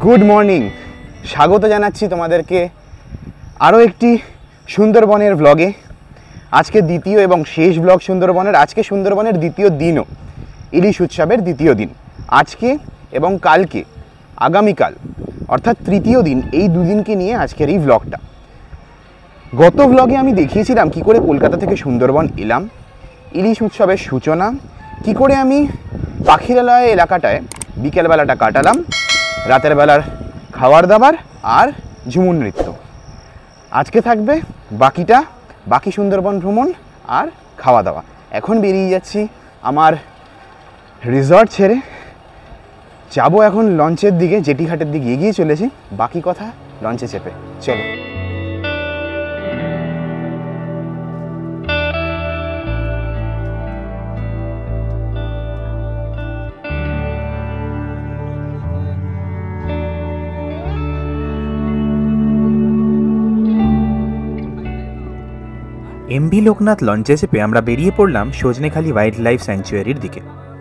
Good morning, স্বাগত জানাচ্ছি তোমাদেরকে আরও একটি সুন্দরবনের ব্লগে। আজকে দ্বিতীয় এবং শেষ ব্লগ সুন্দরবনের। আজকে সুন্দরবনের দ্বিতীয় দিনও, ইলিশ উৎসবের দ্বিতীয় দিন। আজকে এবং কালকে, আগামীকাল অর্থাৎ তৃতীয় দিন, এই দুদিনকে নিয়ে আজকের এই ব্লগটা। গত ব্লগে আমি দেখিয়েছিলাম কি করে কলকাতা থেকে সুন্দরবন এলাম, ইলিশ উৎসবের সূচনা, কি করে আমি পাখিরালয় এলাকাটায় বিকেলবেলাটা কাটালাম, রাতের বেলার খাবার দাবার আর ঝুমুর নৃত্য। আজকে থাকবে বাকিটা, বাকি সুন্দরবন ভ্রমণ আর খাওয়া দাওয়া। এখন বেরিয়ে যাচ্ছি আমার রিসর্ট ছেড়ে, যাবো এখন লঞ্চের দিকে, জেটিঘাটের দিকে এগিয়ে চলেছি। বাকি কথা লঞ্চে চেপে চলো। এমভি লোকনাথ লঞ্চে চেপে আমরা বেরিয়ে পড়লাম সজনেখালি ওয়াইল্ড লাইফ স্যাংচুয়ারির দিকে।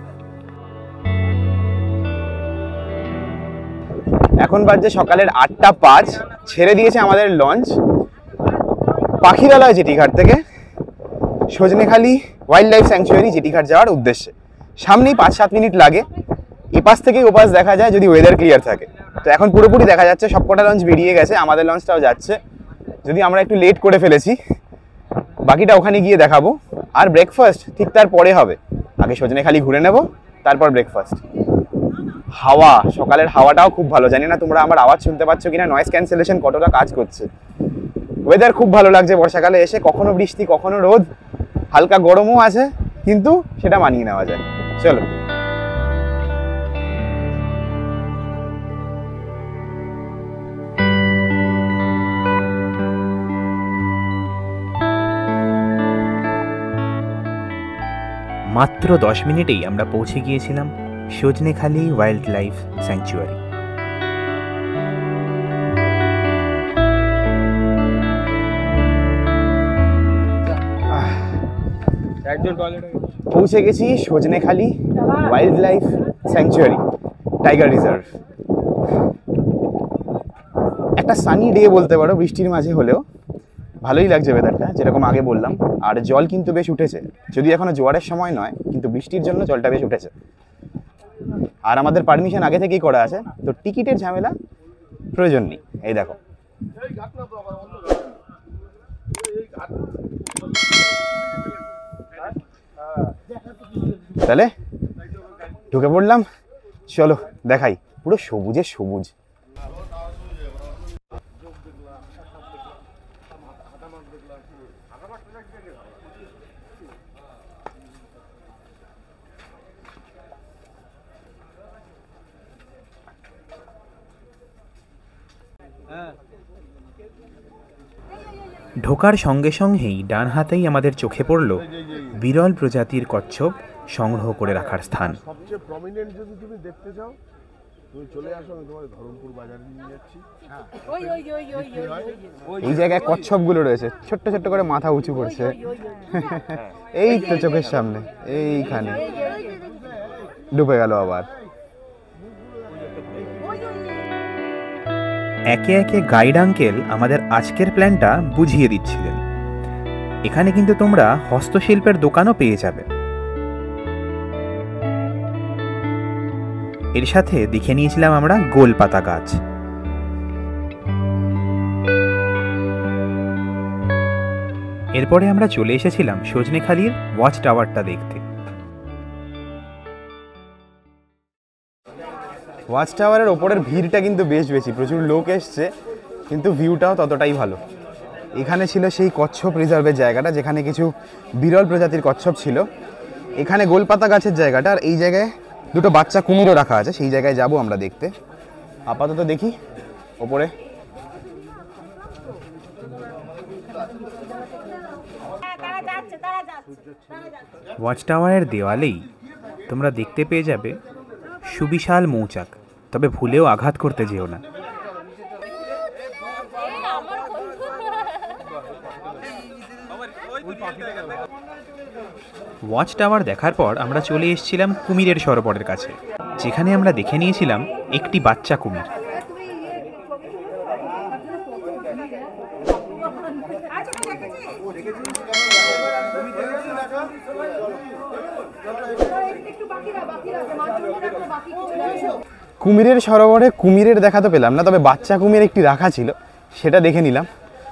এখন বাজে সকালের 8:05। ছেড়ে দিয়েছে আমাদের লঞ্চ পাখিরালয় জেটিঘাট থেকে সজনেখালি ওয়াইল্ড লাইফ স্যাংচুয়ারি জেটিঘাট যাওয়ার উদ্দেশ্যে। সামনেই 5-7 মিনিট লাগে, এপাশ থেকে ওপাশ দেখা যায় যদি ওয়েদার ক্লিয়ার থাকে। তো এখন পুরোপুরি দেখা যাচ্ছে, সবকটা লঞ্চ বেরিয়ে গেছে, আমাদের লঞ্চটাও যাচ্ছে। যদি আমরা একটু লেট করে ফেলেছি, বাকিটা ওখানে গিয়ে দেখাবো। আর ব্রেকফাস্ট ঠিক তার পরে হবে, আগে সজনেখালি ঘুরে নেব, তারপর ব্রেকফাস্ট। হাওয়া, সকালের হাওয়াটাও খুব ভালো। জানি না তোমরা আমার আওয়াজ শুনতে পাচ্ছ কিনা, নয়েজ ক্যান্সেলেশন কতটা কাজ করছে। ওয়েদার খুব ভালো লাগছে বর্ষাকালে এসে, কখনো বৃষ্টি কখনো রোদ, হালকা গরমও আছে, কিন্তু সেটা মানিয়ে নেওয়া যায়। চলো। মাত্র 10 মিনিটেই আমরা পৌঁছে গিয়েছিলাম সজনেখালি ওয়াইল্ড লাইফ স্যাংচুয়ারি। পৌঁছে গেছি Sajnekhali wildlife sanctuary tiger reserve. একটা সানি ডে বলতে পারো, বৃষ্টির মাঝে হলেও ভালোই লাগছে ওয়েদারটা, যেরকম আগে বললাম। আর জল কিন্তু বেশ উঠেছে, যদি এখনো জোয়ারের সময় নয়, কিন্তু বৃষ্টির জন্য জলটা বেশ উঠেছে। আর আমাদের পারমিশন আগে থেকেই করা আছে, তো টিকিটের ঝামেলা প্রয়োজন নেই। এই দেখো, তাহলে ঢুকে পড়লাম। চলো দেখাই, পুরো সবুজে সবুজ। ঢোকার সঙ্গে সঙ্গেই ডান হাতেই আমাদের চোখে পড়ল বিরল প্রজাতির কচ্ছপ সংগ্রহ করে রাখার স্থান। সবচেয়ে প্রমিনেন্ট যদি তুমি দেখতে চাও, তুমি চলে আসো, আমি তোমার ধরমপুর বাজারে নিয়ে যাচ্ছি। এই জায়গায় কচ্ছপগুলো রয়েছে, ছোট্ট ছোট্ট করে মাথা উঁচু করছে। এই তো চোখের সামনে, এইখানে ডুবে গেল আবার। একে একে গাইড আঙ্কেল আমাদের আজকের প্ল্যানটা বুঝিয়ে দিচ্ছিলেন। এখানে কিন্তু তোমরা হস্তশিল্পের দোকানও পেয়ে যাবে। এর সাথে দেখে নিয়েছিলাম আমরা গোলপাতা গাছ। এরপরে আমরা চলে এসেছিলাম সজনেখালির ওয়াচ টাওয়ারটা দেখতে। ওয়াচ টাওয়ারের ওপরের ভিড়টা কিন্তু বেশ বেশি, প্রচুর লোক এসছে, কিন্তু ভিউটাও ততটাই ভালো। এখানে ছিল সেই কচ্ছপ রিজার্ভের জায়গাটা, যেখানে কিছু বিরল প্রজাতির কচ্ছপ ছিল। এখানে গোলপাতা গাছের জায়গাটা, আর এই জায়গায় দুটো বাচ্চা কুমিরও রাখা আছে, সেই জায়গায় যাব আমরা দেখতে। আপাতত দেখি ওপরে। ওয়াচ টাওয়ারের দেওয়ালেই তোমরা দেখতে পেয়ে যাবে সুবিশাল মৌচাক, তবে ভুলেও আঘাত করতে যেও না। ওয়াচ টাওয়ার দেখার পর আমরা চলে এসেছিলাম কুমিরের সরোবরের কাছে, যেখানে আমরা দেখে নিয়েছিলাম একটি বাচ্চা কুমির। কুমিরের সরোবরে কুমিরের দেখা তো পেলাম না, তবে বাচ্চা কুমির একটি রাখা ছিল, সেটা দেখে নিলাম।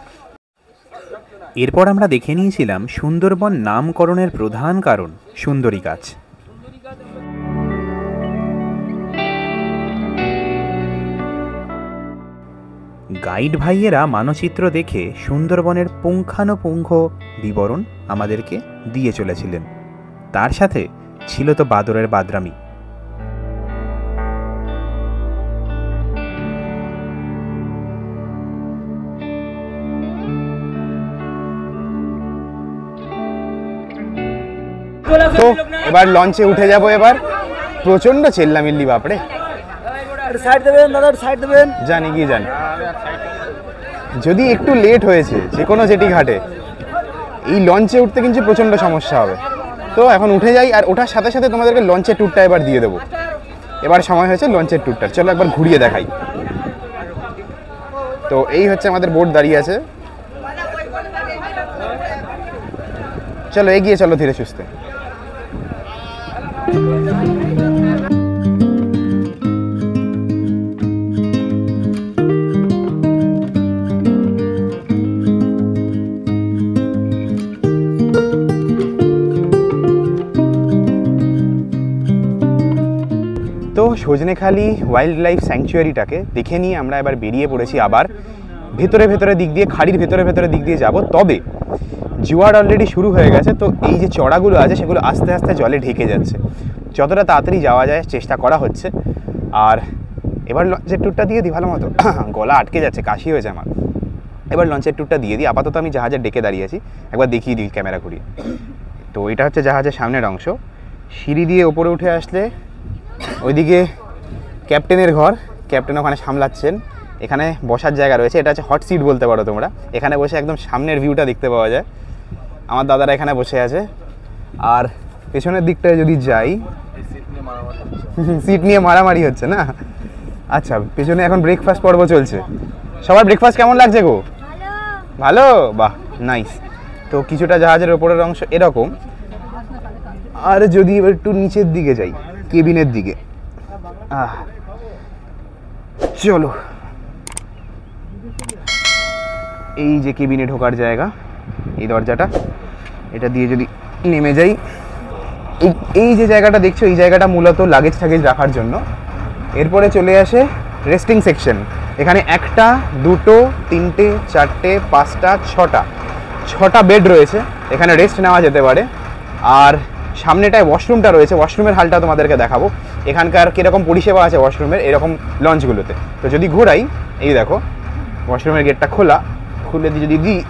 এরপর আমরা দেখে নিয়েছিলাম সুন্দরবন নামকরণের প্রধান কারণ সুন্দরী গাছ। গাইড ভাইয়েরা মানচিত্র দেখে সুন্দরবনের পুঙ্খানুপুঙ্খ বিবরণ আমাদেরকে দিয়ে চলেছিলেন, তার সাথে ছিল তো বাদরের বাদরামি। তো এবার লঞ্চে উঠে যাব। এবার প্রচন্ড চেল্লামিল্লি বাপরে। সাইড দেবেন দাদা, সাইড দেবেন। জানি কি জানি, যদি একটু লেট হয়েছে যে কোনো জেটি ঘাটে, এই লঞ্চে উঠতে কিন্তু প্রচন্ড সমস্যা হবে। তো এখন উঠে যাই, আর ওঠার সাথে সাথে তোমাদেরকে লঞ্চের ট্যুরটা এবার দিয়ে দেবো। এবার সময় হয়েছে লঞ্চের ট্যুরটার, চলো একবার ঘুরিয়ে দেখাই। তো এই হচ্ছে আমাদের বোট দাঁড়িয়ে আছে, চলো এগিয়ে চলো ধীরে সুস্থে। তো সজনেখালি ওয়াইল্ড লাইফ স্যাংচুয়ারিটাকে দেখে নিয়ে আমরা এবার বেরিয়ে পড়েছি আবার ভেতরে ভেতরে দিক দিয়ে, খাড়ির ভেতরে ভেতরে দিক দিয়ে যাব। তবে জোয়ার অলরেডি শুরু হয়ে গেছে, তো এই যে চড়াগুলো আছে সেগুলো আস্তে আস্তে জলে ঢেকে যাচ্ছে। যতটা তাড়াতাড়ি যাওয়া যায় চেষ্টা করা হচ্ছে। আর এবার লঞ্চের ট্যুরটা দিয়ে দিই ভালো মতো, গলা আটকে যাচ্ছে, কাশি হয়েছে আমার। এবার লঞ্চের ট্যুরটা দিয়ে দিই। আপাতত আমি জাহাজের ডেকে দাঁড়িয়ে আছি, একবার দেখিয়ে দিই ক্যামেরা ঘুরিয়ে। তো এটা হচ্ছে জাহাজের সামনের অংশ। সিঁড়ি দিয়ে ওপরে উঠে আসলে ওইদিকে ক্যাপ্টেনের ঘর, ক্যাপ্টেন ওখানে সামলাচ্ছেন। এখানে বসার জায়গা রয়েছে, এটা হচ্ছে হট সিট বলতে পারো তোমরা। এখানে বসে একদম সামনের ভিউটা দেখতে পাওয়া যায়। আমার দাদারা এখানে বসে আছে। আর পেছনের দিকটায় যদি যাই, সিট নিয়ে মারামারি হচ্ছে না? আচ্ছা, পেছনে এখন ব্রেকফাস্ট পর্ব চলছে। সবার ব্রেকফাস্ট কেমন লাগছে গো? ভালো, বাহ নাইস। তো কিছুটা জাহাজের ওপরের অংশ এরকম। আর যদি এবার একটু নিচের দিকে যাই, কেবিনের দিকে, চলো এই যে কেবিনে ঢোকার জায়গা, এই দরজাটা, এটা দিয়ে যদি নেমে যাই, এই যে জায়গাটা দেখছো, এই জায়গাটা মূলত লাগেজ টাগেজ রাখার জন্য। এরপরে চলে আসে রেস্টিং সেকশন। এখানে 1টা 2টো 3টে 4টে 5টা 6টা বেড রয়েছে, এখানে রেস্ট নেওয়া যেতে পারে। আর সামনেটায় ওয়াশরুমটা রয়েছে, ওয়াশরুমের হালটা তোমাদেরকে দেখাবো। এখানকার কীরকম পরিষেবা আছে ওয়াশরুমের এরকম লঞ্চগুলোতে। তো যদি ঘোরাই, এই দেখো ওয়াশরুমের গেটটা খোলা, খুলে দিয়ে যদি দিই,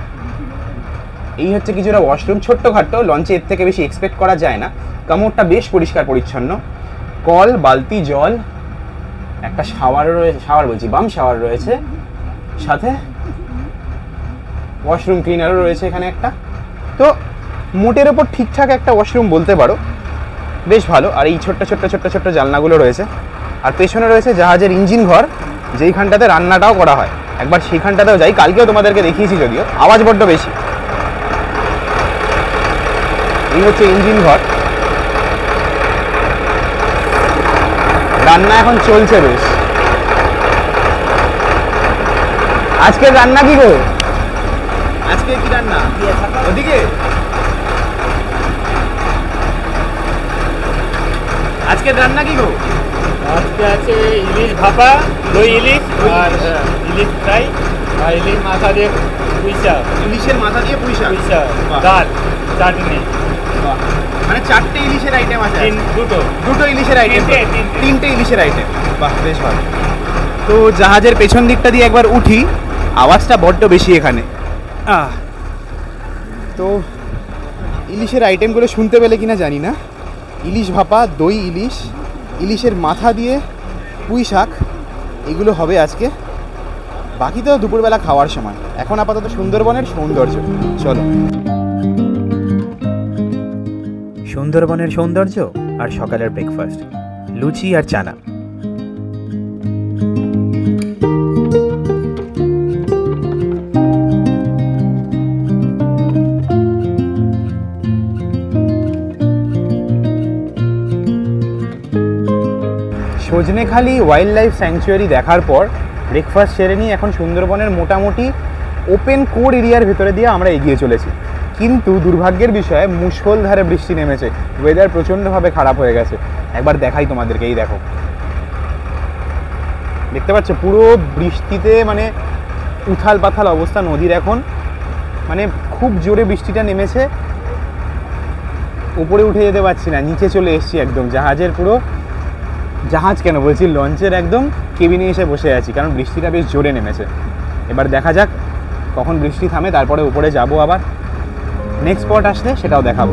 এই হচ্ছে কিছুটা ওয়াশরুম। ছোট্টখাট্টো, লঞ্চে এর থেকে বেশি এক্সপেক্ট করা যায় না। কামড়টা বেশ পরিষ্কার পরিচ্ছন্ন, কল, বালতি, জল, একটা শাওয়ারও রয়েছে, বাম শাওয়ার রয়েছে, সাথে ওয়াশরুম ক্লিনারও রয়েছে এখানে একটা। তো মোটের ওপর ঠিকঠাক একটা ওয়াশরুম বলতে পারো, বেশ ভালো। আর এই ছোট্ট ছোট্ট ছোট্ট ছোট্ট জানলাগুলো রয়েছে। আর পেছনে রয়েছে জাহাজের ইঞ্জিন ঘর, যেইখানটাতে রান্নাটাও করা হয়। একবার সেইখানটাতেও যাই, কালকেও তোমাদেরকে দেখিয়েছি, যদিও আওয়াজ বড্ড বেশি। এই হচ্ছে ইঞ্জিন ঘর, রান্না এখন চলছে বেশ। আজকের রান্না কি গো? আজকে কি রান্না? ওদিকে আজকের রান্না কি গো? আজকে আছে ইলিশ ভাপা, দই ইলিশ আর ইলিশ ফ্রাই আর ইলিশ মাথা দিয়ে পুঁই শাক, ইলিশের মাথা দিয়ে পুঁই শাক, ডাল, চাটনি। মানে 4টে ইলিশের আইটেম আছে। দুটো ইলিশের আইটেম, 3টে ইলিশের আইটেম। বাহ, বেশ ভালো। তো জাহাজের পেছন দিকটা দিয়ে একবার উঠি, আওয়াজটা বড্ড বেশি এখানে। তো ইলিশের আইটেমগুলো শুনতে পেলে কিনা জানি না। ইলিশ ভাপা, দই ইলিশ, ইলিশের মাথা দিয়ে পুঁই শাক, এগুলো হবে আজকে। বাকি তো দুপুরবেলা খাওয়ার সময়। এখন আপাতত সুন্দরবনের সৌন্দর্য, চলো। সুন্দরবনের সৌন্দর্য আর সকালের ব্রেকফাস্ট, লুচি আর চানা। সজনেখালি ওয়াইল্ড লাইফ স্যাংচুয়ারি দেখার পর ব্রেকফাস্ট সেরে নিয়ে এখন সুন্দরবনের মোটামুটি ওপেন কোর এরিয়ার ভেতরে দিয়ে আমরা এগিয়ে চলেছি। কিন্তু দুর্ভাগ্যের বিষয়ে মুষলধারে বৃষ্টি নেমেছে, ওয়েদার প্রচণ্ডভাবে খারাপ হয়ে গেছে। একবার দেখাই তোমাদেরকে, এই দেখো, দেখতে পাচ্ছ পুরো বৃষ্টিতে মানে উথাল পাথাল অবস্থা নদীর এখন, মানে খুব জোরে বৃষ্টিটা নেমেছে। উপরে উঠে যেতে পারছি না, নিচে চলে এসেছি একদম জাহাজের, পুরো জাহাজ কেন বলছি, লঞ্চের একদম কেবিনে এসে বসে আছি, কারণ বৃষ্টিটা বেশ জোরে নেমেছে। এবার দেখা যাক কখন বৃষ্টি থামে, তারপরে উপরে যাব আবার। নেক্সট স্পট আসলে সেটাও দেখাবো।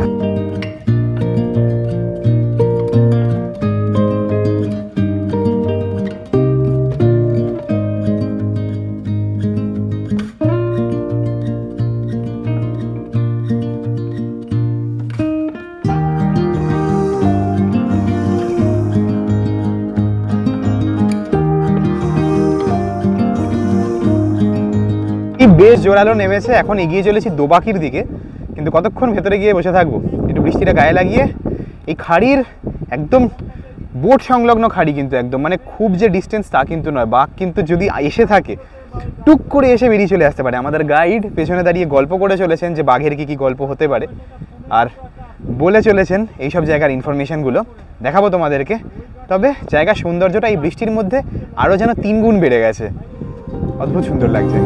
বেশ জোরালো নেমেছে, এখন এগিয়ে চলেছি দোবাকির দিকে। কিন্তু কতক্ষণ ভেতরে গিয়ে বসে থাকবো, একটু বৃষ্টিটা গায়ে লাগিয়ে। এই খাড়ির একদম বোট সংলগ্ন খাড়ি, কিন্তু একদম মানে খুব যে ডিস্টেন্স তা কিন্তু নয়। বাঘ কিন্তু যদি এসে থাকে টুক করে এসে বেরিয়ে চলে আসতে পারে। আমাদের গাইড পেছনে দাঁড়িয়ে গল্প করে চলেছেন যে বাঘের কি কি গল্প হতে পারে, আর বলে চলেছেন এইসব জায়গার ইনফরমেশনগুলো দেখাবো তোমাদেরকে। তবে জায়গার সৌন্দর্যটা এই বৃষ্টির মধ্যে আরও যেন 3 গুণ বেড়ে গেছে, অদ্ভুত সুন্দর লাগছে।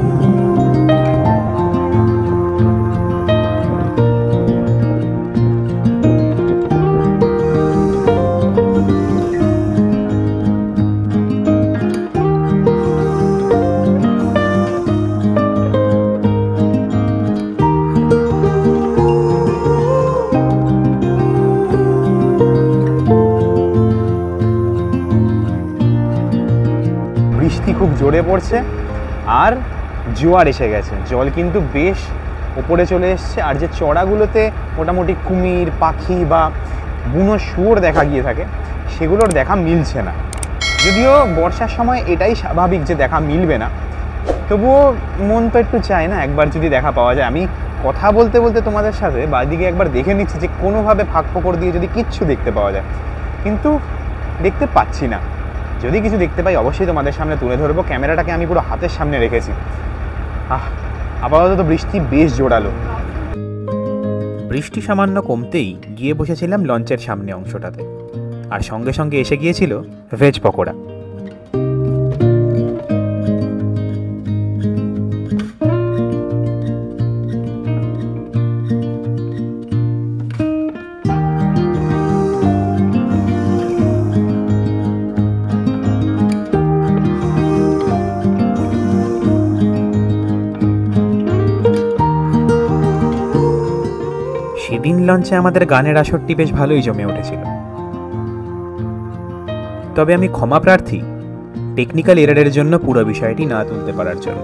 বৃষ্টি খুব জোরে পড়ছে আর জোয়ার এসে গেছে, জল কিন্তু বেশ ওপরে চলে এসছে। আর যে চড়াগুলোতে মোটামুটি কুমির, পাখি বা বুনো শুয়োর দেখা গিয়ে থাকে, সেগুলোর দেখা মিলছে না। যদিও বর্ষার সময় এটাই স্বাভাবিক যে দেখা মিলবে না, তবুও মন তো একটু চায় না একবার যদি দেখা পাওয়া যায়। আমি কথা বলতে বলতে তোমাদের সাথে বাদিকে একবার দেখে নিচ্ছি যে কোনোভাবে ফাঁক ফোকর দিয়ে যদি কিচ্ছু দেখতে পাওয়া যায়, কিন্তু দেখতে পাচ্ছি না। যদি কিছু দেখতে পাই অবশ্যই তোমাদের সামনে তুলে ধরবো। ক্যামেরাটাকে আমি পুরো হাতের সামনে রেখেছি। আপাতত বৃষ্টি বেশ জোরালো। বৃষ্টি সামান্য কমতেই গিয়ে বসেছিলাম লঞ্চের সামনে অংশটাতে, আর সঙ্গে সঙ্গে এসে গিয়েছিল ভেজ পকোড়া। সেদিন লঞ্চে আমাদের গানের আসরটি বেশ ভালোই জমে উঠেছিল। তবে আমি ক্ষমা প্রার্থী টেকনিক্যাল এরারের জন্য পুরো বিষয়টি না তুলতে পারার জন্য।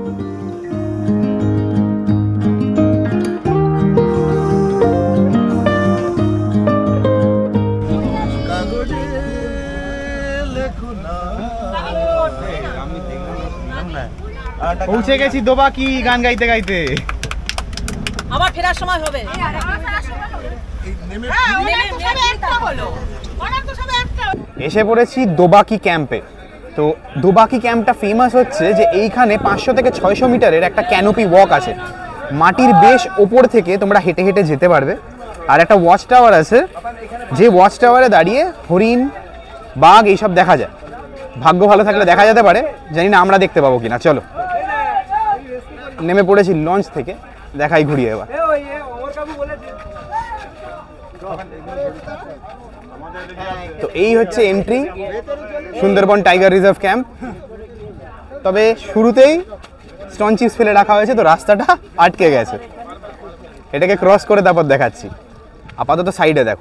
পৌঁছে গেছি দোবাকি গান গাইতে গাইতে। আবার ফেরার সময় হবে। এসে পড়েছি দোবাকি ক্যাম্পে। তো দোবাকি ক্যাম্পটা ফেমাস হচ্ছে যে এইখানে 500 থেকে 600 মিটারের একটা ক্যানোপি ওয়াক আছে। মাটির বেশ ওপর থেকে তোমরা হেঁটে হেঁটে যেতে পারবে। আর একটা ওয়াচ টাওয়ার আছে, যে ওয়াচ টাওয়ারে দাঁড়িয়ে হরিণ, বাঘ এইসব দেখা যায়। ভাগ্য ভালো থাকলে দেখা যেতে পারে, জানি না আমরা দেখতে পাবো কিনা। চলো, নেমে পড়েছি লঞ্চ থেকে, দেখাই ঘুরিয়ে এবার। তো এই হচ্ছে entry Sundarban tiger reserve camp. তবে শুরুতেই স্টোন চিপস ফেলে রাখা হয়েছে, তো রাস্তাটা আটকে গেছে। এটাকে ক্রস করে তারপর দেখাচ্ছি। আপাতত সাইডে দেখো।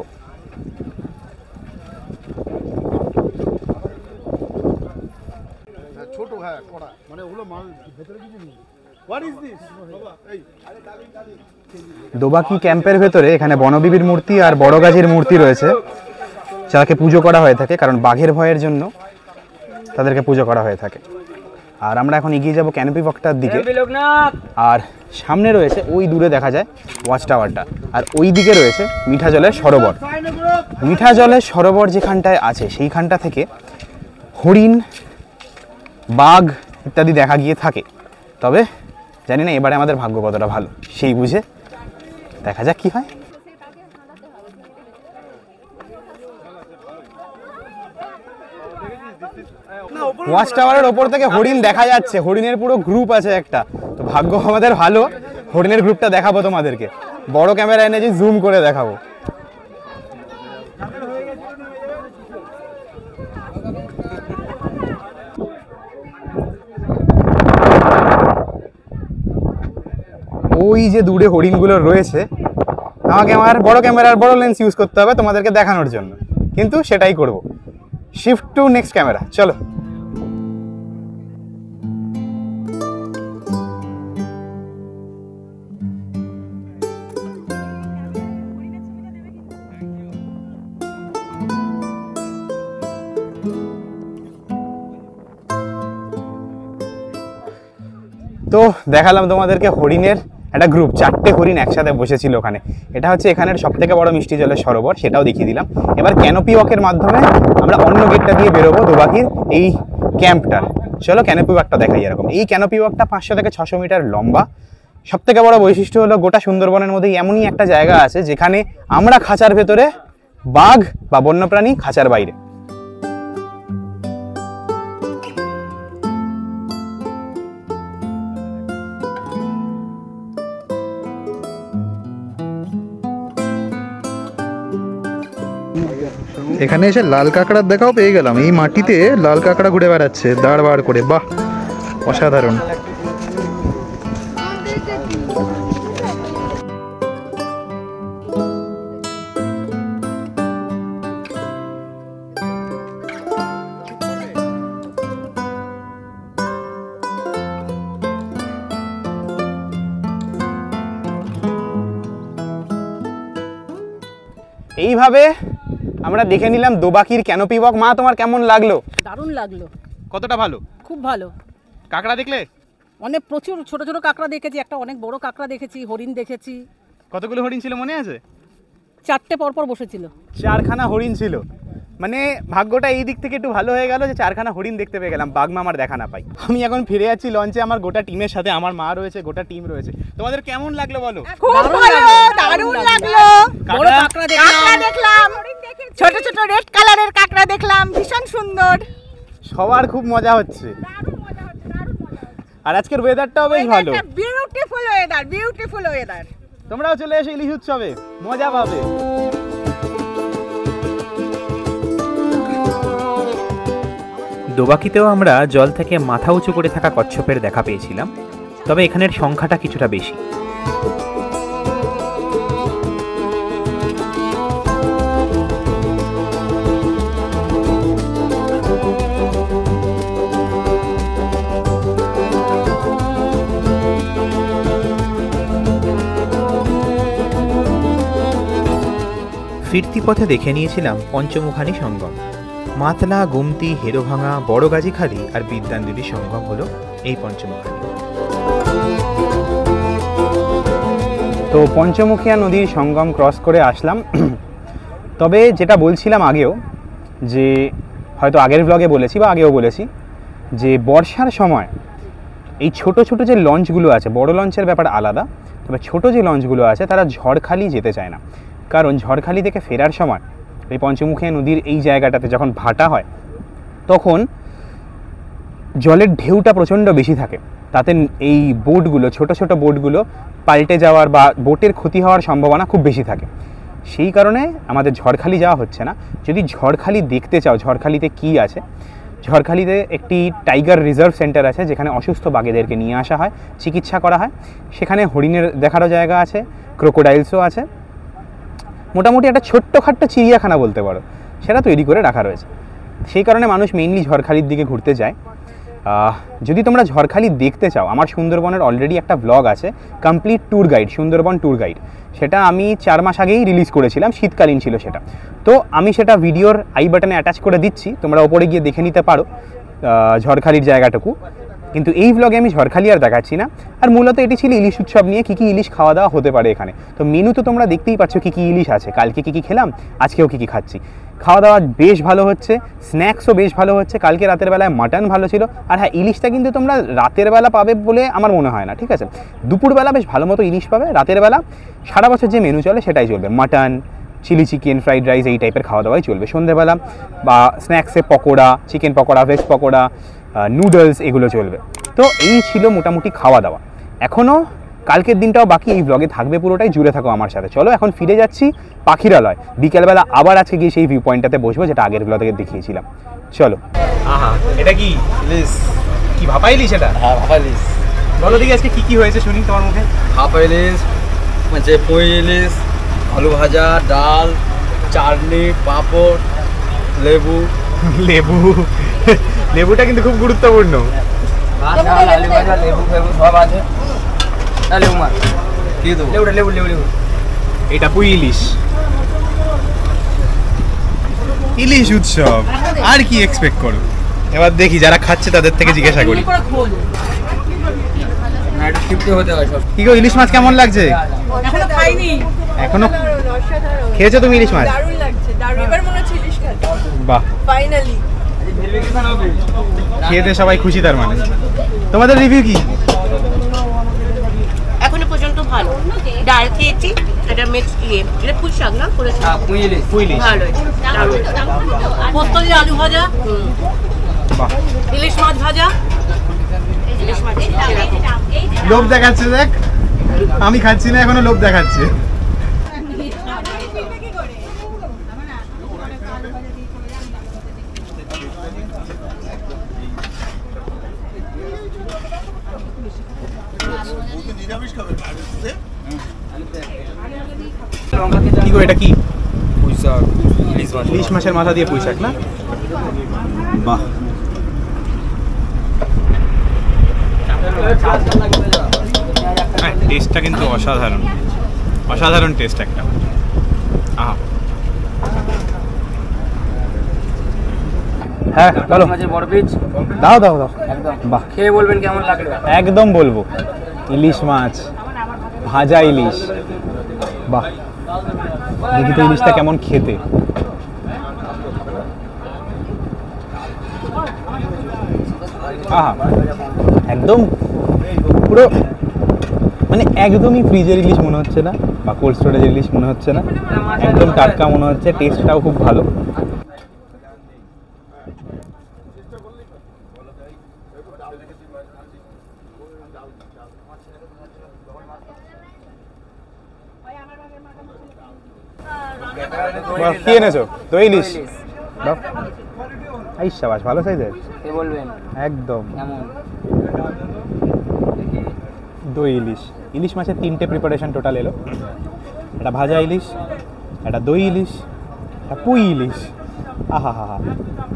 ছোট, হ্যাঁ কড়া, মানে ওগুলো মাল ভেতরে কিছু নেই। What is this? এই দোবাকি ক্যাম্পের ভেতরে এখানে বনবিবির মূর্তি আর বড় গাছের মূর্তি রয়েছে, যাকে পুজো করা হয়ে থাকে, কারণ বাঘের ভয়ের জন্য তাদেরকে পুজো করা হয়ে থাকে। আর আমরা এখন এগিয়ে যাব ক্যানোপি ওয়াকটার দিকে। আর সামনে রয়েছে ওই দূরে দেখা যায় ওয়াচ টাওয়ারটা, আর ওই দিকে রয়েছে মিঠা জলের সরোবর। মিঠা জলের সরোবর যেখানটায় আছে সেইখানটা থেকে হরিণ, বাঘ ইত্যাদি দেখা গিয়ে থাকে। তবে জানি না এবারে আমাদের ভাগ্য কতটা ভালো, সেই বুঝে দেখা যাক কি হয়। ওয়াচ টাওয়ারের ওপর থেকে হরিণ দেখা যাচ্ছে, হরিণের পুরো গ্রুপ আছে একটা। তো ভাগ্য আমাদের ভালো, হরিণের গ্রুপটা দেখাবো তোমাদেরকে, বড় ক্যামেরা এনেছি, জুম করে দেখাবো। ওই যে দূরে হরিণগুলো রয়েছে, আমাকে আমার বড় ক্যামেরার বড় লেন্স ইউজ করতে হবে তোমাদেরকে দেখানোর জন্য, কিন্তু সেটাই করব। শিফট টু নেক্সট ক্যামেরা, চলো। তো দেখালাম তোমাদেরকে হরিণের একটা গ্রুপ, 4টে হরিণ একসাথে বসেছিল ওখানে। এটা হচ্ছে এখানের সবথেকে বড় মিষ্টি জলের সরোবর, সেটাও দেখিয়ে দিলাম। এবার ক্যানোপি ওয়াকের মাধ্যমে আমরা অন্য গেটটা দিয়ে বেরোবো দোবাকির এই ক্যাম্পটার। চলো ক্যানোপি ওয়াকটা দেখাই। এরকম এই ক্যানোপি ওয়াকটা 500 থেকে 600 মিটার লম্বা। সবথেকে বড় বৈশিষ্ট্য হলো গোটা সুন্দরবনের মধ্যে এমনই একটা জায়গা আছে যেখানে আমরা খাঁচার ভেতরে, বাঘ বা বন্যপ্রাণী খাঁচার বাইরে। এখানে এসে লাল কাঁকড়ার দেখাও পেয়ে গেলাম। এই মাটিতে লাল কাঁকড়া ঘুরে বেড়াচ্ছে দাঁড় বার করে, বাহ অসাধারণ। এইভাবে আমরা দেখে নিলাম দোবাকির ক্যানোপি ওয়াক। মা, তোমার কেমন লাগলো? দারুণ লাগলো, কতটা ভালো? খুব ভালো। কাঁকড়া দেখলে? অনেক প্রচুর ছোট ছোট কাঁকড়া দেখেছি, একটা অনেক বড় কাঁকড়া দেখেছি, হরিণ দেখেছি। কতগুলো হরিণ ছিল মনে আছে? 4টে পরপর বসেছিল। 4খানা হরিণ ছিল। মানে ভাগ্যটা এই দিক থেকে একটু ভালো হয়ে গেল যে 4খানা হরিণ দেখতে পেয়ে গেলাম, বাঘ মামার দেখা না পাই। আমি এখন ফিরে যাচ্ছি লঞ্চে আমার গোটা টিমের সাথে। আমার মা রয়েছে, গোটা টিম রয়েছে। তোমাদের কেমন লাগলো বলো? খুব ভালো, দারুণ লাগলো। বড় কাঁকড়া দেখলাম, ছোট ছোট রেড কালারের কাঁকড়া দেখলাম, ভীষণ সুন্দর। সবার খুব মজা হচ্ছে। আর আজকের ওয়েদারটাও বেশ ভালো, বিউটিফুল ওয়েদার, বিউটিফুল ওয়েদার। তোমরাও চলে এসো ইলিশ উৎসবে, মজা পাবে। দোবাকিতেও আমরা জল থেকে মাথা উঁচু করে থাকা কচ্ছপের দেখা পেয়েছিলাম, তবে এখানের সংখ্যাটা কিছুটা বেশি। ফিরতি পথে দেখে নিয়েছিলাম পঞ্চমুখানি সঙ্গম। মাতলা, গুমতি, হেরোভাঙা, বড়গাজীখালি আর বিদ্যানদীর সঙ্গম হলো এই পঞ্চমুখানি। তো পঞ্চমুখিয়া নদীর সঙ্গম ক্রস করে আসলাম। তবে যেটা বলছিলাম আগেও, যে হয়তো আগের ব্লগে বলেছি বা আগেও বলেছি, যে বর্ষার সময় এই ছোট ছোট যে লঞ্চগুলো আছে, বড় লঞ্চের ব্যাপার আলাদা, তবে ছোট যে লঞ্চগুলো আছে তারা ঝড়খালি যেতে চায় না। কারণ ঝড়খালি থেকে ফেরার সময় এই পঞ্চমুখিয়া নদীর এই জায়গাটাতে যখন ভাটা হয় তখন জলের ঢেউটা প্রচণ্ড বেশি থাকে। তাতে এই বোটগুলো, ছোট ছোট বোটগুলো পাল্টে যাওয়ার বা বোটের ক্ষতি হওয়ার সম্ভাবনা খুব বেশি থাকে। সেই কারণে আমাদের ঝড়খালি যাওয়া হচ্ছে না। যদি ঝড়খালি দেখতে চাও, ঝড়খালিতে কি আছে, ঝড়খালিতে একটি টাইগার রিজার্ভ সেন্টার আছে যেখানে অসুস্থ বাঘেদেরকে নিয়ে আসা হয়, চিকিৎসা করা হয়। সেখানে হরিণের দেখারও জায়গা আছে, ক্রোকোডাইলসও আছে। মোটামুটি একটা ছোট্টখাট্ট চিড়িয়াখানা বলতে পারো, সেটা তৈরি করে রাখা রয়েছে। সেই কারণে মানুষ মেইনলি ঝড়খালির দিকে ঘুরতে যায়। যদি তোমরা ঝড়খালি দেখতে চাও, আমার সুন্দরবনের অলরেডি একটা ব্লগ আছে, complete tour guide, Sundarban tour guide. সেটা আমি 4 মাস আগেই রিলিজ করেছিলাম, শীতকালীন ছিল সেটা। তো আমি সেটা ভিডিওর আই বাটনে অ্যাটাচ করে দিচ্ছি, তোমরা ওপরে গিয়ে দেখে নিতে পারো ঝড়খালির জায়গাটুকু। কিন্তু এই ব্লগে আমি ঝড়খালি আর দেখাচ্ছি না। আর মূলত এটি ছিল ইলিশ উৎসব নিয়ে, কী কী ইলিশ খাওয়া দাওয়া হতে পারে এখানে। তো মেনু তো তোমরা দেখতেই পাচ্ছ কী কী ইলিশ আছে, কালকে কী কী খেলাম, আজকেও কী কী খাচ্ছি। খাওয়া দাওয়া বেশ ভালো হচ্ছে, স্ন্যাক্সও বেশ ভালো হচ্ছে। কালকে রাতের বেলায় মাটন ভালো ছিল। আর হ্যাঁ, ইলিশটা কিন্তু তোমরা রাতের বেলা পাবে বলে আমার মনে হয় না, ঠিক আছে? দুপুরবেলা বেশ ভালো মতো ইলিশ পাবে, রাতের বেলা সারা বছর যে মেনু চলে সেটাই চলবে, mutton, chilli chicken, fried rice, এই টাইপের খাওয়া দাওয়াই চলবে। সন্ধ্যেবেলা বা স্ন্যাক্সে pakora, chicken pakora, veg pakora, noodles, এগুলো চলবে। তো এই ছিল মোটামুটি খাওয়া দাওয়া। এখনও কালকের দিনটাও বাকি, এই ব্লগে থাকবে পুরোটাই, জুড়ে থাকো আমার সাথে। চলো এখন ফিরে যাচ্ছি পাখিরালয়। বিকেলবেলা আবার আজকে গিয়ে সেই ভিউ পয়েন্টটাতে বসবো যেটা আগের ব্লগে দেখিয়েছিলাম। চলো। আহা, এটা কি ইলিশ? কি ভাপা ইলিশ এটা? হ্যাঁ, ভাপা ইলিশ। বলো দেখি আজকে কি কি হয়েছে শুনি তোমার মুখে। ভাপা ইলিশ, পুঁই ইলিশ, আলু ভাজা, ডাল, চাটনি, পাঁপড়, লেবু। লেবু লেবুটা কিন্তু খুব গুরুত্বপূর্ণ। আলু ভাজা, লেবু ফেবু সব আছে। লেবু মাছ কি দেবো? লেবু লেবু লেবু। এটা পুঁই ইলিশ। ইলিশ উৎসব, আর কি এক্সপেক্ট করো? এবার দেখি যারা খাচ্ছে তাদের থেকে জিজ্ঞাসা করি। কি গো, ইলিশ মাছ কেমন লাগছে? এখনো খাইনি। এখনো খেয়েছো তুমি ইলিশ মাছ? দারুণ লাগছে, দারুণ। এবার মনে হচ্ছে ইলিশ খাচ্ছি। বাহ, ফাইনালি খেতে সবাই খুশি। তার মানে তোমাদের রিভিউ কি? এখনো পর্যন্ত ভালো। ডাল খেয়েছি, এটা মিক্স এটা পুঁই শাক না করেছি। পুঁই ইলিশ। ভালো পোস্ত দিয়ে আলু ভাজা, বাহ, ইলিশ মাছ ভাজা। ইলিশ মাছ লোভ দেখাচ্ছে, দেখ আমি খাচ্ছি না এখনো, লোভ দেখাচ্ছে। কি গো, এটা কি? পুঁই শাক, ইলিশ মাছ। ইলিশ মাছের মাথা দিয়ে পুঁই শাক না? বাহ, টেস্টটা কিন্তু অসাধারণ, অসাধারণ টেস্ট একটা। আহা, হ্যাঁ বলো। মাছের বড় পিস দাও দাও দাও। একদম। বাহ, খেয়ে বলবেন কেমন লাগলো। একদম বলবো। ইলিশ মাছ ভাজা, ইলিশ, বাহ। দেখি তো ইলিশটা কেমন খেতে। আহা, একদম পুরো মানে একদমই ফ্রিজের ইলিশ মনে হচ্ছে না, বা কোল্ড স্টোরেজের ইলিশ মনে হচ্ছে না, একদম টাটকা মনে হচ্ছে। টেস্টটাও খুব ভালো। কি এনেছো? দই ইলিশ। এই শাবাশ, ভালো সাইজের। কে বলবেন একদম কেমন? দই ইলিশ। ইলিশ মাছের 3টে প্রিপারেশন টোটাল এলো। একটা ভাজা ইলিশ, একটা দই ইলিশ, একটা পুঁই ইলিশ। আহা হা হা।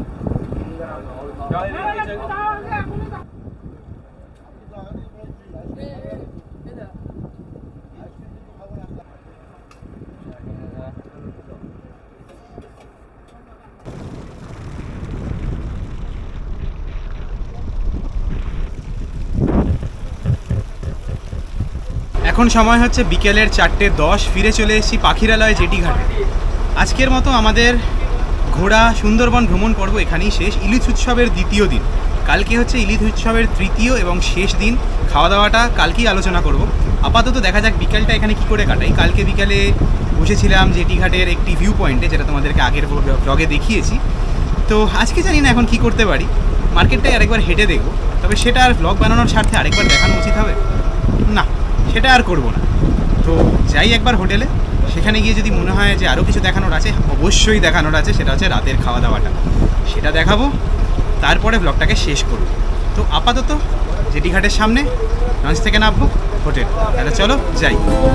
এখন সময় হচ্ছে বিকেলের 4:10। ফিরে চলে এসেছি পাখিরালয় জেটি ঘাটে। আজকের মতো আমাদের ঘোড়া সুন্দরবন ভ্রমণ পর্ব এখানেই শেষ। ইলিশ উৎসবের দ্বিতীয় দিন, কালকে হচ্ছে ইলিশ উৎসবের তৃতীয় এবং শেষ দিন। খাওয়া দাওয়াটা কালকেই আলোচনা করব। আপাতত দেখা যাক বিকেলটা এখানে কি করে কাটাই। কালকে বিকালে বসেছিলাম জেটি ঘাটের একটি ভিউ পয়েন্টে, যেটা তোমাদেরকে আগের ব্লগে দেখিয়েছি। তো আজকে জানি না এখন কি করতে পারি। মার্কেটটাই আরেকবার হেঁটে দেখবো, তবে সেটা আর ব্লগ বানানোর স্বার্থে আরেকবার দেখানো উচিত হবে না, সেটা আর করব না। তো যাই একবার হোটেলে, সেখানে গিয়ে যদি মনে হয় যে আরও কিছু দেখানোর আছে, অবশ্যই দেখানোর আছে, সেটা হচ্ছে রাতের খাওয়া দাওয়াটা, সেটা দেখাবো। তারপরে ব্লগটাকে শেষ করব। তো আপাতত জেটি ঘাটের সামনে লঞ্চ থেকে নামবো, হোটেল। তাহলে চলো যাই।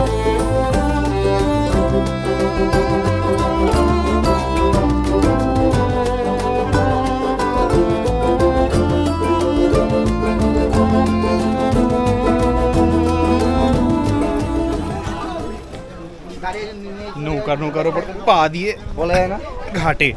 নৌকার ওপর পা দিয়ে বলে না ঘাটে।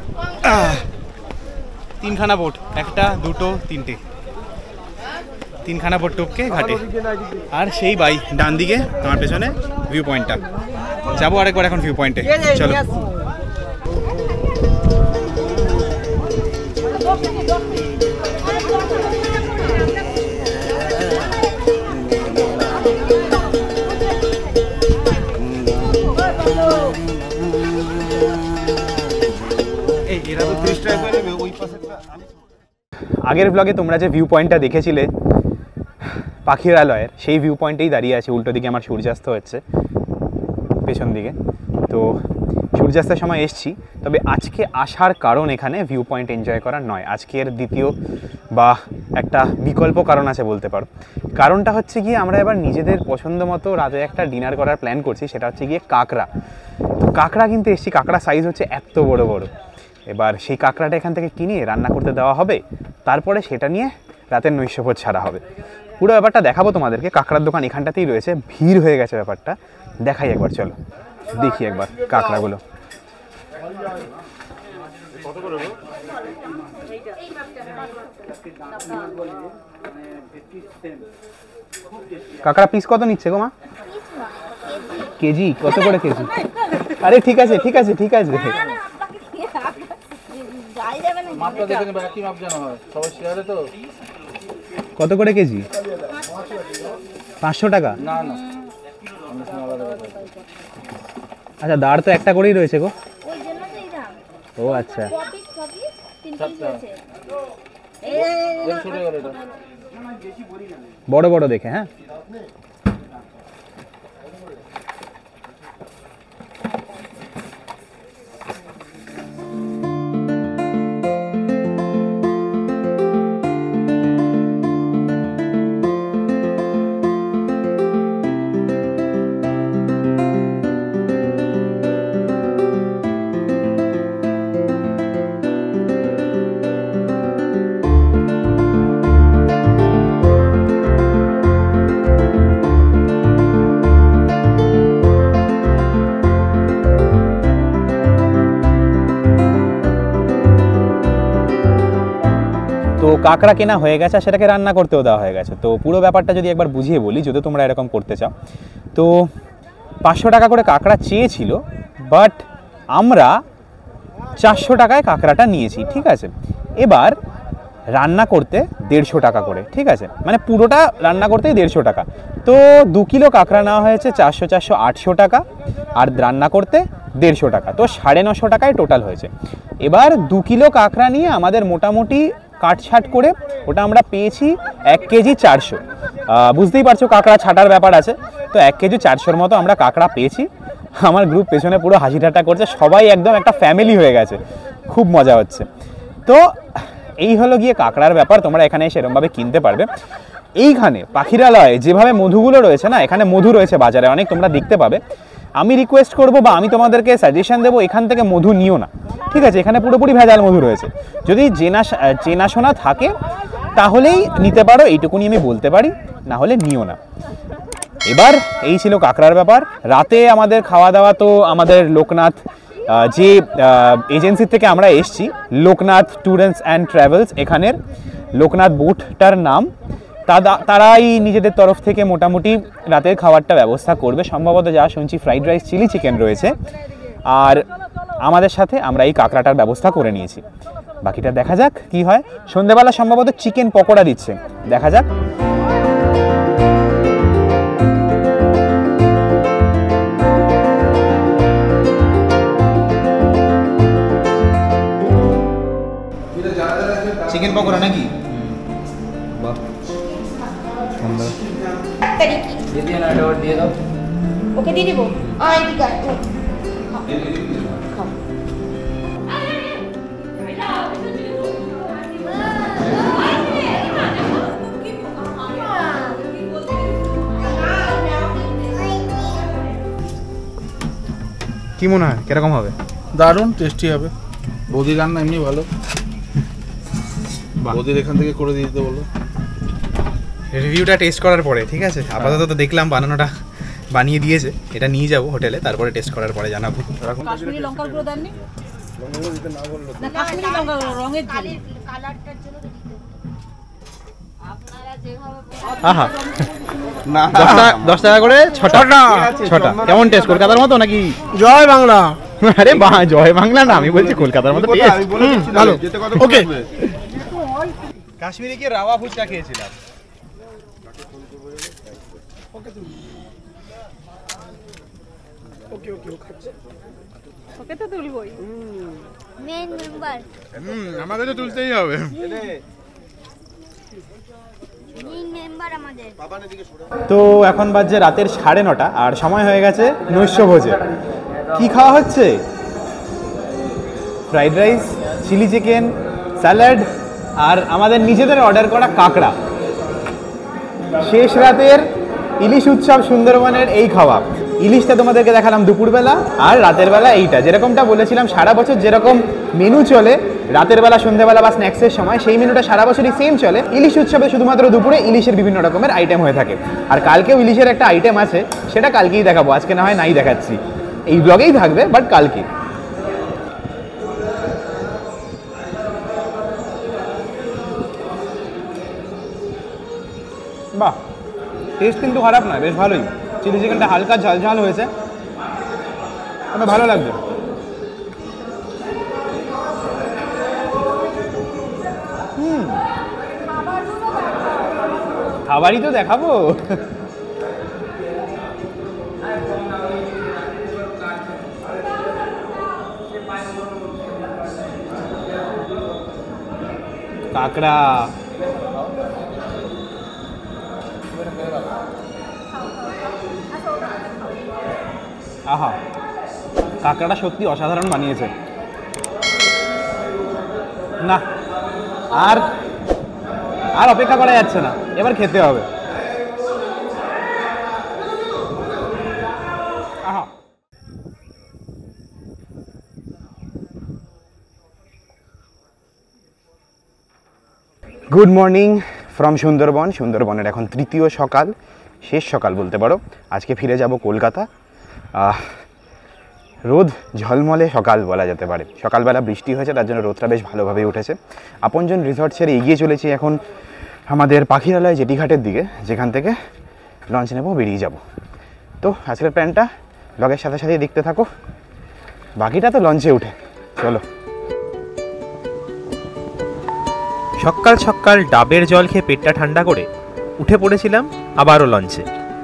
তিনখানা বোট, একটা দুটো তিনটে, তিনখানা বোট টপকে ঘাটে। আর সেই বাই ডান দিকে তোমার পেছনে ভিউ পয়েন্টটা। যাবো আরেকবার এখন ভিউ পয়েন্টে, চলো। আগের ব্লগে তোমরা যে ভিউ পয়েন্টটা দেখেছিলে পাখিরালয়ের, সেই ভিউ পয়েন্টেই দাঁড়িয়ে আছে। উল্টো দিকে আমার সূর্যাস্ত হচ্ছে পেছন দিকে। তো সূর্যাস্তের সময় এসছি, তবে আজকে আসার কারণ এখানে ভিউ পয়েন্ট এনজয় করার নয়। আজকের দ্বিতীয় বা একটা বিকল্প কারণ আছে বলতে পারো। কারণটা হচ্ছে গিয়ে আমরা এবার নিজেদের পছন্দ মতো রাতে একটা ডিনার করার প্ল্যান করছি, সেটা হচ্ছে গিয়ে কাঁকড়া। তো কাঁকড়া কিনতে এসছি, কাঁকড়া সাইজ হচ্ছে এত বড় বড়। এবার সেই কাঁকড়াটা এখান থেকে কিনে রান্না করতে দেওয়া হবে, তারপরে সেটা নিয়ে রাতের নৈশভোজ ছাড়া হবে। পুরো ব্যাপারটা দেখাবো তোমাদেরকে। কাঁকড়ার দোকান এখানটাতেই রয়েছে, ভিড় হয়ে গেছে ব্যাপারটা। দেখাই একবার, চলো দেখি একবার কাঁকড়াগুলো। কাঁকড়া পিস কত নিচ্ছে গো মা? কেজি কত করে কেজি? আরে ঠিক আছে ঠিক আছে ঠিক আছে। কত করে কেজি? 500 টাকা? আচ্ছা, দাঁড় তো একটা করেই রয়েছে গো। ও আচ্ছা, বড় বড় দেখে। হ্যাঁ, তো কাঁকড়া কেনা হয়ে গেছে, সেটাকে রান্না করতেও দেওয়া হয়ে গেছে। তো পুরো ব্যাপারটা যদি একবার বুঝিয়ে বলি, যদি তোমরা এরকম করতে চাও। তো 500 টাকা করে কাঁকড়া চেয়েছিল, বাট আমরা 400 টাকায় কাঁকড়াটা নিয়েছি, ঠিক আছে। এবার রান্না করতে 150 টাকা করে, ঠিক আছে, মানে পুরোটা রান্না করতেই 150 টাকা। তো 2 কিলো কাঁকড়া নেওয়া হয়েছে 400 400 800 টাকা, আর রান্না করতে 150 টাকা। তো 950 টাকায় টোটাল হয়েছে। এবার 2 কিলো কাঁকড়া নিয়ে আমাদের মোটামুটি কাটছাট করে ওটা আমরা পেয়েছি 1 কেজি 400। বুঝতেই পারছো কাঁকড়া ছাটার ব্যাপার আছে। তো 1 কেজি 400-র মতো আমরা কাঁকড়া পেয়েছি। আমার গ্রুপ পেছনে পুরো হাসি ঠাট্টা করছে, সবাই একদম একটা ফ্যামিলি হয়ে গেছে, খুব মজা হচ্ছে। তো এই হলো গিয়ে কাঁকড়ার ব্যাপার। তোমরা এখানে সেরকমভাবে কিনতে পারবে। এইখানে পাখিরালয়ে যেভাবে মধুগুলো রয়েছে না, এখানে মধু রয়েছে বাজারে অনেক, তোমরা দেখতে পাবে। আমি রিকোয়েস্ট করব বা আমি তোমাদেরকে সাজেশন দেবো, এখান থেকে মধু নিও না, ঠিক আছে। এখানে পুরোপুরি ভেজাল মধু রয়েছে। যদি চেনাশোনা থাকে তাহলেই নিতে পারো, এইটুকুনি আমি বলতে পারি, না হলে নিও না। এবার এই ছিল কাঁকড়ার ব্যাপার। রাতে আমাদের খাওয়া দাওয়া তো আমাদের লোকনাথ যে এজেন্সি থেকে আমরা এসছি, লোকনাথ ট্যুরস অ্যান্ড ট্রাভেলস, এখানের লোকনাথ বোটটার নাম, তারাই নিজেদের তরফ থেকে মোটামুটি রাতের খাবারটা ব্যবস্থা করবে। সম্ভবত যা শুনছি ফ্রাইড রাইস, চিলি চিকেন রয়েছে, আর আমাদের সাথে আমরা এই কাঁকড়াটার ব্যবস্থা করে নিয়েছি। বাকিটা দেখা যাক কি হয়। সন্ধ্যেবেলা সম্ভবত চিকেন পকোড়া দিচ্ছে, দেখা যাক। চিকেন পকোড়া নাকি? বাহ, সুন্দর। দিয়ে দাও, ওকে দিয়ে দিব। কি মনে হয় কিরকম হবে? দারুণ টেস্টি হবে। বৌদি রান্না এমনি ভালো, বৌদির এখান থেকে করে দিয়ে দিতে বলো। রিভিউটা টেস্ট করার পরে, ঠিক আছে। আপাতত তো দেখলাম বানানোটা বানিয়ে দিয়েছে, এটা নিয়ে যাব হোটেলে, তারপরে টেস্ট করার পরে জানাবো। কাশ্মীরি লঙ্কার গুঁড়ো দেননি? লঙ্কা দিতে না বললো না, কাশ্মীরি লঙ্কা রঙের জন্য। আহা, 10 টাকা করে 6টা। কেমন টেস্ট? কলকাতার মতো নাকি? জয় বাংলা। আরে জয় বাংলা না, আমি বলছি কলকাতার মতো টেস্ট। ভালো, ওকে। কাশ্মীরে গিয়ে রাওয়া ফুচকা খেয়েছিলাম। ওকে তো তুলবই। মেন মেম্বার আমাকে তো তুলতেই হবে। মেন মেম্বার আমাদের। তো এখন বাজছে রাতের 9:30 আর সময় হয়ে গেছে নৈশভোজে। কি খাওয়া হচ্ছে? Fried rice, chilli chicken, salad আর আমাদের নিজেদের অর্ডার করা কাঁকড়া। শেষ রাতের ইলিশ উৎসব সুন্দরবনের এই খাওয়া। ইলিশটা তোমাদেরকে দেখালাম দুপুরবেলা, আর রাতের বেলা এইটা। যেরকমটা বলেছিলাম সারা বছর যেরকম মেনু চলে রাতের বেলা, সন্ধ্যেবেলা বা স্ন্যাক্সের সময়, সেই মেনুটা সারা বছরই সেম চলে। ইলিশ উৎসবে শুধুমাত্র দুপুরে ইলিশের বিভিন্ন রকমের আইটেম হয়ে থাকে। আর কালকেও ইলিশের একটা আইটেম আছে, সেটা কালকেই দেখাবো, আজকে না হয় নাই দেখাচ্ছি। এই ব্লগেই থাকবে, বাট কালকে। বাহ, টেস্ট কিন্তু খারাপ নয়, বেশ ভালোই। চিলি চিকেনটা হালকা ঝাল ঝাল হয়েছে, তবে ভালো লাগছে। খাবারই তো দেখাবো। কাঁকড়া, আহা, কাঁকড়াটা সত্যি অসাধারণ বানিয়েছে। না, আর আর অপেক্ষা করা যাচ্ছে না, এবার খেতে হবে। আহা, গুড মর্নিং ফ্রম সুন্দরবন। সুন্দরবনের এখন তৃতীয় সকাল, শেষ সকাল বলতে পারো। আজকে ফিরে যাব কলকাতা। রোদ ঝলমলে সকাল বলা যেতে পারে। সকালবেলা বৃষ্টি হয়েছে, তার জন্য রোদটা বেশ ভালোভাবেই উঠেছে। আপনজন রিসর্ট ছেড়ে এগিয়ে চলেছি এখন আমাদের পাখিরালয় জেটিঘাটের দিকে, যেখান থেকে লঞ্চ নেব, বেরিয়ে যাব। তো আজকের প্ল্যানটা ব্লগের সাথে সাথে দেখতে থাকো, বাকিটা তো লঞ্চে উঠে। চলো। সকাল সকাল ডাবের জল খেয়ে পেটটা ঠান্ডা করে উঠে পড়েছিলাম আবারও লঞ্চে।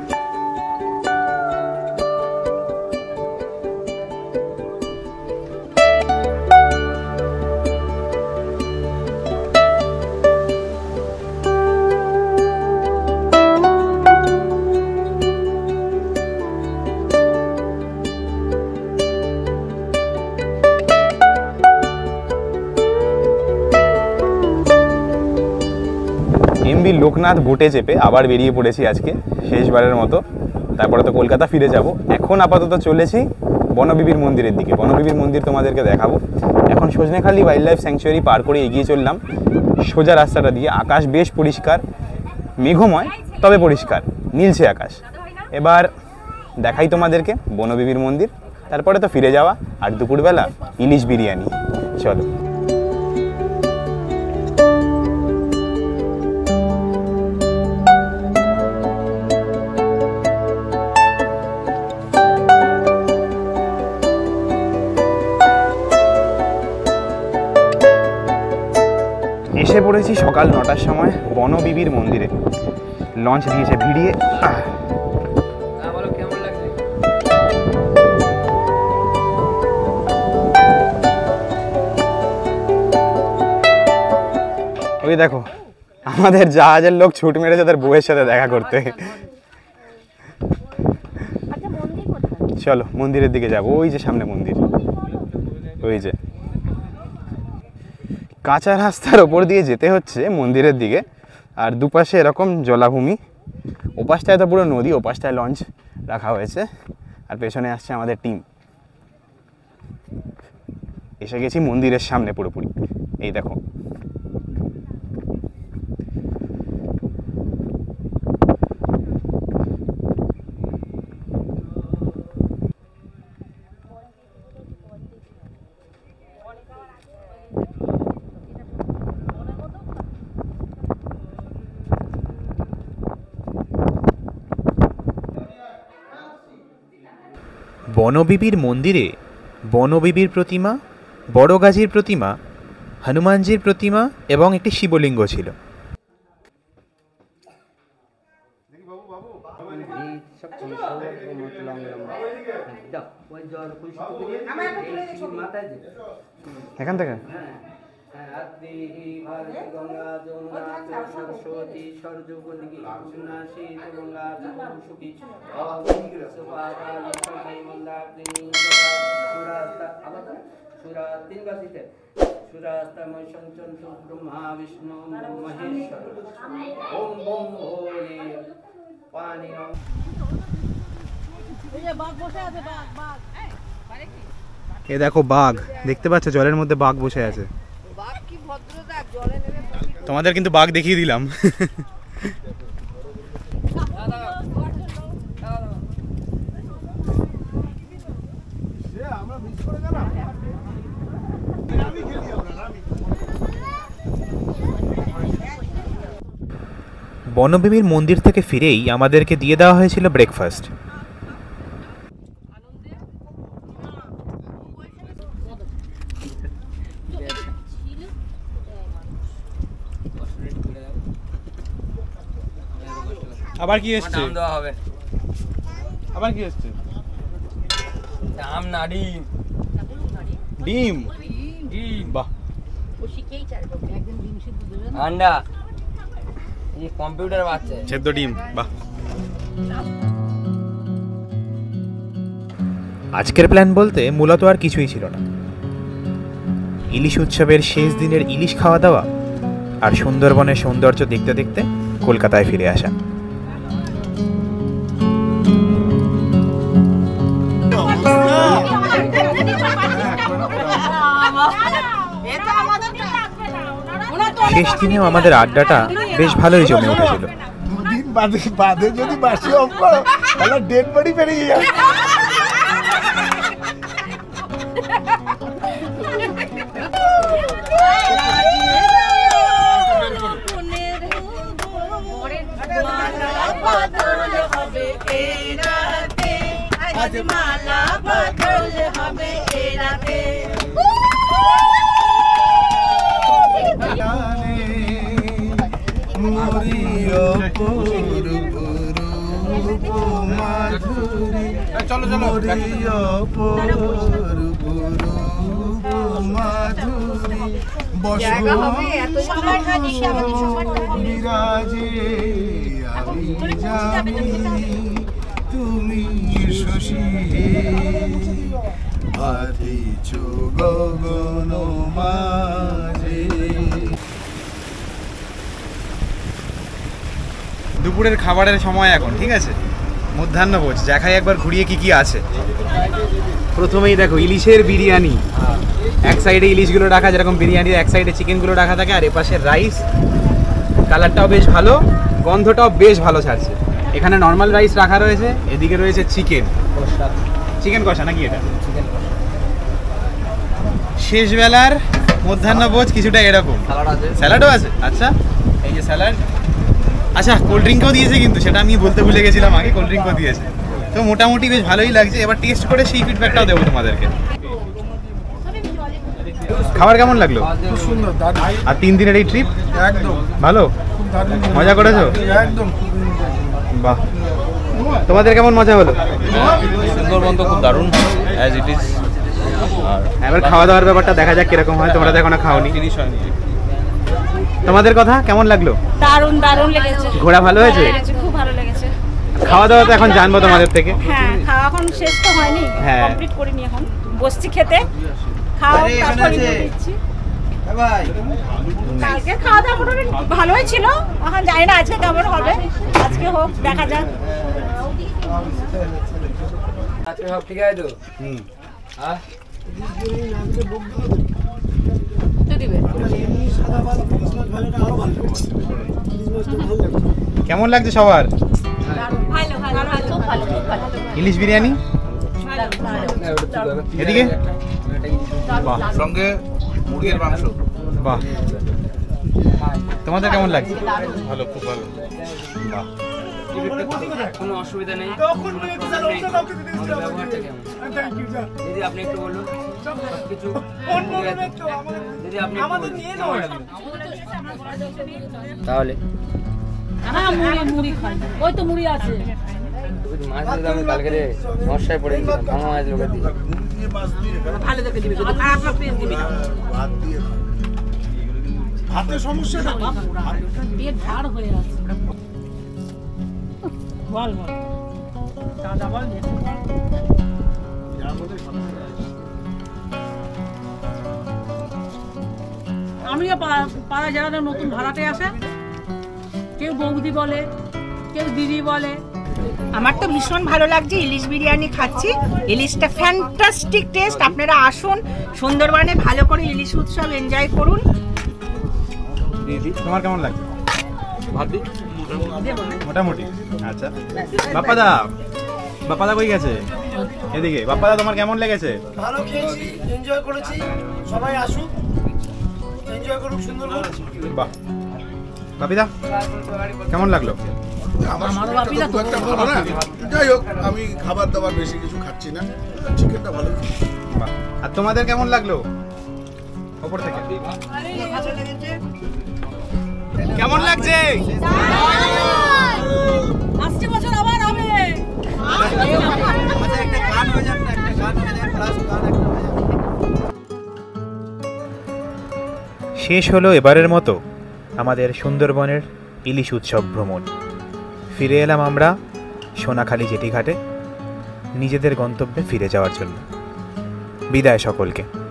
এমবি লোকনাথ বোটে চেপে আবার বেরিয়ে পড়েছি আজকে শেষবারের মতো। তারপরে তো কলকাতা ফিরে যাব। এখন আপাতত চলেছি বনবিবির মন্দিরের দিকে। বনবিবির মন্দির তোমাদেরকে দেখাবো। এখন সজনেখালি ওয়াইল্ড লাইফ স্যাংচুয়ারি পার করে এগিয়ে চললাম সোজা রাস্তাটা দিয়ে। আকাশ বেশ পরিষ্কার, মেঘময় তবে পরিষ্কার, নীলছে আকাশ। এবার দেখাই তোমাদেরকে বনবিবির মন্দির, তারপরে তো ফিরে যাওয়া, আর দুপুরবেলা ইলিশ বিরিয়ানি। চলো। এসে পড়েছি সকাল 9টার সময় বনবিবির মন্দিরে। লঞ্চ দিয়েছে ভিড়িয়ে। ওই দেখো আমাদের জাহাজের লোক ছুট মেরেছে তাদের বউয়ের সাথে দেখা করতে। চলো মন্দিরের দিকে যাবো। ওই যে সামনে মন্দির, ওই যে কাঁচা রাস্তার ওপর দিয়ে যেতে হচ্ছে মন্দিরের দিকে। আর দুপাশে এরকম জলাভূমি, ওপাশটায় তো পুরো নদী, ওপাশটায় লঞ্চ রাখা হয়েছে। আর পেছনে আসছে আমাদের টিম। এসে গেছি মন্দিরের সামনে পুরোপুরি। এই দেখো, বনবিবির মন্দিরে বনবিবির প্রতিমা, বড় গাজীর প্রতিমা, হনুমানজির প্রতিমা এবং একটি শিবলিঙ্গ ছিল। এখান থেকে গঙ্গা যমুনা সরস্বতী সরজগী সন্ন্যাসী গঙ্গা যমুসুখী তিনবাসীতে সুরাস্তময় সঞ্চন্ত ব্রহ্মা বিষ্ণু মহেশ্বর ওম ওম হোলি পানি এ দেখো বাঘ দেখতে পাচ্ছ, জলের মধ্যে বাঘ বসে আছে। তোমাদের কিন্তু বাঘ দেখিয়ে দিলাম। বনভূমির মন্দির থেকে ফিরেই আমাদেরকে দিয়ে দেওয়া হয়েছিল ব্রেকফাস্ট। আবার কি এসছে? নাম দেওয়া হবে। আবার কি এসছে? নাম না ডিম। ডিম? ডিম, বাহ। আন্ডা। এই কম্পিউটার বাচ্চা। সেদ্ধ ডিম, বাহ। আজকের প্ল্যান বলতে মূলত আর কিছুই ছিল না। ইলিশ উৎসবের শেষ দিনের ইলিশ খাওয়া দাওয়া আর সুন্দরবনের সৌন্দর্য দেখতে দেখতে কলকাতায় ফিরে আসা। শেষ দিনেও আমাদের আড্ডাটা বেশ ভালোই জমে উঠেছিল। দুদিন বাদে যদি বাসি অফ করো তাহলে ডেড বডি বেরিয়ে যাবে। মালা বদল হবে এ রাতে। চলো চলো, তুমি শশী আতিছ গগন মাঝে। দুপুরের খাবারের সময় এখন, ঠিক আছে? মধ্যাহ্নভোজ, দেখাই একবার ঘুরিয়ে কি কি আছে। প্রথমেই দেখো ইলিশের বিরিয়ানি, এক সাইডে ইলিশগুলো রাখা, যেরকম বিরিয়ানির এক সাইডে চিকেনগুলো রাখা থাকে, আর এপাশে রাইস। কালারটাও বেশ ভালো, গন্ধটাও বেশ ভালো ছাড়ছে। এখানে নর্মাল রাইস রাখা রয়েছে, এদিকে রয়েছে চিকেন কষা নাকি এটা? শেষবেলার মধ্যাহ্নভোজ কিছুটা এরকম। স্যালাডও আছে, আচ্ছা এই যে স্যালাড। আচ্ছা কোল্ড ড্রিঙ্কও দিয়েছে, কিন্তু সেটা আমি বলতে ভুলে গেছিলাম আগে, কোল্ড ড্রিঙ্কও দিয়েছে। তো মোটামুটি বেশ ভালোই লাগছে। এবার টেস্ট করে সেই ফিডব্যাকটাও দেবো তোমাদেরকে। খাবার কেমন লাগলো? খুব সুন্দর, আর 3 দিনের এই ট্রিপ একদম ভালো, মজা করেছো? একদম বাহ। তোমাদের কেমন মজা হলো? সুন্দরবন তো খুব দারুণ, অ্যাজ ইট ইজ। আর এবার খাওয়া দাওয়ার ব্যাপারটা দেখা যাক কিরকম হয়। তোমরা তো এখনো খাওনি। তোমাদের কথা কেমন লাগলো? দারুণ দারুণ লেগেছে। ঘোরা ভালো হয়েছে? খুব ভালো লেগেছে। খাওয়া দাওয়া তো এখন জানবো তোমাদের থেকে। হ্যাঁ, খাওয়া এখন শেষ তো হয়নি, হ্যাঁ। কমপ্লিট করিনি, এখন বসছি খেতে। খাওয়া তারপরে দিচ্ছি। কালকে খাওয়া দাওয়া মোটামুটি ভালোই ছিল, এখন জানি না আজকে কেমন হবে। আজকে হোক, দেখা যাক। আজকে সব ঠিক আছে তো? হ্যাঁ কেমন লাগছে সবার? ইলিশ বিরিয়ানি এদিকে, বাহ, সঙ্গে মুরগির মাংস। বাহ। তোমাদের কেমন লাগছে? ভালো, খুব ভালো। বাহ। কোনো অসুবিধা নেই। ব্যবহারটা কেমন দিদি আপনি একটু বলুন। সবকিছু দিদি আপনি তাহলে হ্যাঁ, মুড়ি খাই, ওই তো মুড়ি আছে। মাছ দিলাম কালকে রে সমস্যায় পড়ে গেছিলাম, ভাঙা মাছ লোকের দিয়ে। ভালো দেখে দিবি, শুধু খারাপ না পেয়ে দিবি না। ভাত দিয়ে হাতে সমস্যাটা পেট ভার হয়ে আছে। বল বল দাদা বল। আমিও পাড়া যারা নতুন ভাড়াতে আসে, কেউ বৌদি বলে, কেউ দিদি বলে। আমার তো ভীষণ ভালো লাগছে, ইলিশ বিরিয়ানি খাচ্ছি। ইলিশটা ফ্যান্টাস্টিক টেস্ট। আপনারা আসুন সুন্দরবনে, ভালো করে ইলিশ উৎসব এনজয় করুন। দিদি তোমার কেমন লাগছে? ভাত দি মোটামুটি। আচ্ছা বাপ্পাদা, বাপ্পাদা কই গেছে? এদিকে বাপ্পাদা, তোমার কেমন লেগেছে? ভালো খেয়েছি, এনজয় করেছি। সবাই আসুক, এনজয় করুক সুন্দরবন। বাহ। বাপিদা কেমন লাগলো? আমার বাপিদা তো একটা ভালো না। যাই হোক, আমি খাবার দাবার বেশি কিছু খাচ্ছি না, চিকেনটা ভালো। বাহ। আর তোমাদের কেমন লাগলো ওপর থেকে? কেমন লাগছে? আসছে বছর আবার হবে। শেষ হলো এবারের মতো আমাদের সুন্দরবনের ইলিশ উৎসব ভ্রমণ। ফিরে এলাম আমরা সোনাখালি জেটিঘাটে নিজেদের গন্তব্যে ফিরে যাওয়ার জন্য। বিদায় সকলকে।